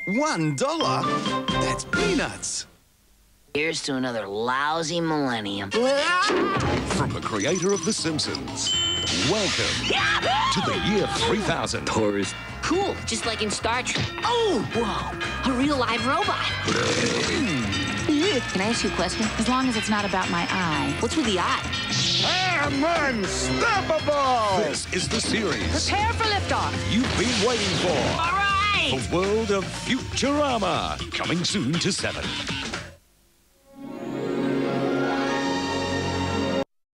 $1? That's peanuts. Here's to another lousy millennium. From the creator of The Simpsons, welcome to the year 3000. Tourist. Cool, just like in Star Trek. Oh, whoa, a real live robot. Can I ask you a question? As long as it's not about my eye. What's with the eye? I'm unstoppable! This is the series Prepare for liftoff. you've been waiting for. All right! The world of Futurama. Coming soon to 7.